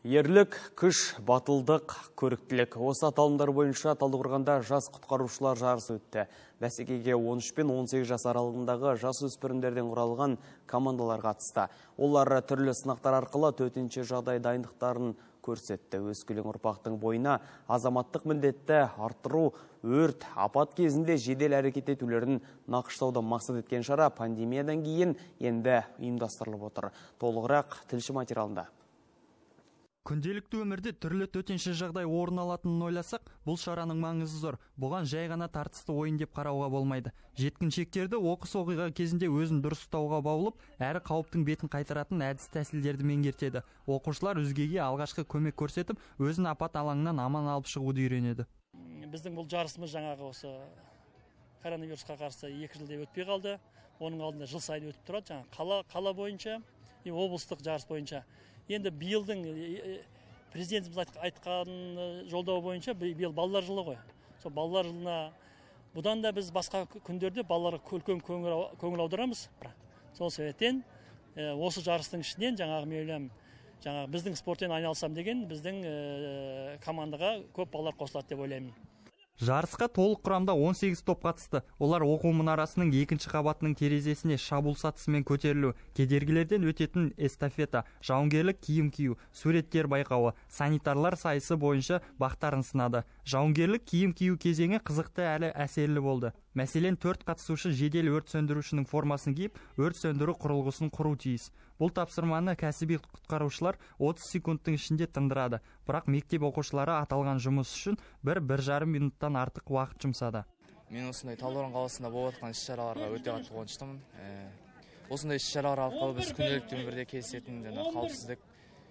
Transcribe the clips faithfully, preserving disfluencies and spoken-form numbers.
Ерлік, күш, батылдық, көріктілік. Осы аталымдар бойынша Талдықорғанда жас құтқарушылар жарысы өтті. Бәсекеге он үш пен он сегіз жас аралығындағы жас өспірімдерден құралған командалар қатысты. Олар түрлі сынақтар арқылы төтенше жағдай дайындықтарын көрсетті. Өскелең ұрпақтың бойына азаматтық міндетті арттыру, өрт, апат кезінде жедел әрекет етулерін нақыштауды мақсат еткен шара пандемиядан кейін енді ұйымдастырылып отыр. Толығырақ тілші материалында. Күнделікті өмірде түрлі төтенше жағдай орын алатынын ойласақ, бұл шараның маңызы зор. Бұған жай ғана тартысты ойын деп қарауға болмайды. Жеткіншектерді оқыс оқиға кезінде өзін дұрыс ұстауға баулып, әрі қауіптің бетін қайтаратын әдіс тәсілдерді меңгертеді. Оқушылар өзгеге алғашқы көмек көрсетіп, өзін апат алаңынан аман алып шығуды үйренеді. Біздің бұл жарысымыз жаңағы осы коронавирусқа қарсы екі жылда өтпей қалды. Оның алдында жыл сайын өтіп тұрады. Жаңа қала қала бойынша, облыстық жарыс бойынша. Енді биылдың президентіміз айтқан жолдауы бойынша биыл балалар жылы ғой. Сол балалар жылына бұдан да біз басқа күндерде балаларға үлкен көңіл аударамыз. Сол себептен осы жарыстың ішінен жаңағы мейлем жаңағы біздің спортпен айналысам деген біздің командаға көп балалар қосылады деп ойлаймын. Жарысқа толық құрамда он сегіз топ қатысты. Олар оқу мұнарасының екінші қабатының терезесіне шабуыл сатысымен көтерілу, кедергілерден өтетін эстафета, жауынгерлік киім кию, суреттер байқауы, санитарлар сайысы бойынша бақтарын сынады. Жауынгерлік киім кию кезеңі қызықты әлі әсерлі болды. Мәселен, төрт қатысушы жедел өрт сөндірушінің формасын киіп, өрт сөндіру құрылғысын құру тиіс. Бұл тапсырманы кәсіби құтқарушылар отыз секундтың ішінде тындырады. Бірақ мектеп оқушылары аталған жұмыс үшін бір бір жарым минуттан артық уақыт жұмсады. Мен осындай Талдықорған қаласында болып жатқан іс-шараларға өте қатты қуаныштымын. Осындай іс-шаралар арқылы біз күнделікті өмірде кездесетін жаңа қауіпсіздік,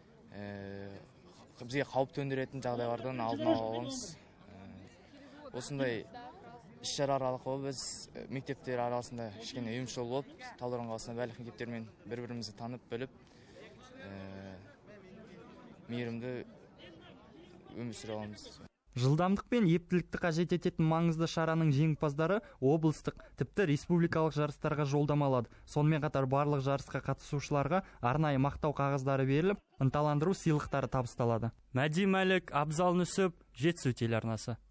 бізге қауіп төндіретін жағдайлардан алдын ала аламыз. Осындай іс-шаралар арқылы біз мектептер арасында кішкене ұйымшыл болып, Талдықорған қаласында барлық мектептермен бір-бірімізді танып, біліп, мейірімді өмір сүре аламыз. Жылдамдық пен ептілікті қажет ететін маңызды шараның жеңімпаздары облыстық, тіпті республикалық жарыстарға жолдама алады. Сонымен қатар барлық жарысқа қатысушыларға арнайы мақтау қағаздары беріліп, ынталандыру сыйлықтары табысталады. Мәди Мәлік, Абзал Нүсіп, Жетісу телеарнасы.